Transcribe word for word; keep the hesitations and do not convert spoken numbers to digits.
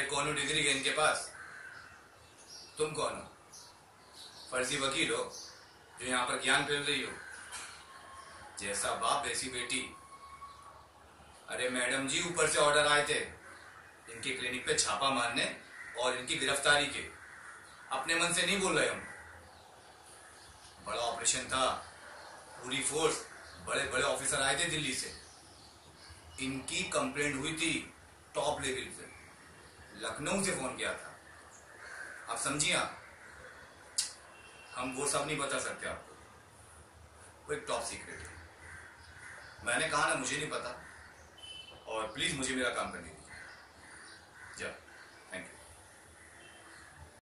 अरे कौन हो डिग्री है इनके पास? तुम कौन हो? फर्जी वकील हो जो यहाँ पर ज्ञान फैल रही हो? जैसा बाप वैसी बेटी। अरे मैडम जी, ऊपर से ऑर्डर आए थे इनके क्लिनिक पे छापा मारने और इनकी गिरफ्तारी के। अपने मन से नहीं बोल रहे हम। बड़ा ऑपरेशन था, पूरी फोर्स, बड़े बड़े ऑफिसर आए थे दिल्ली से। इनकी कंप्लेंट हुई थी टॉप लेवल पे, लखनऊ से फोन किया था। आप समझिए, आप हम वो सब नहीं बता सकते आपको, वो एक टॉप सीक्रेट है। मैंने कहा ना मुझे नहीं पता, और प्लीज मुझे मेरा काम करने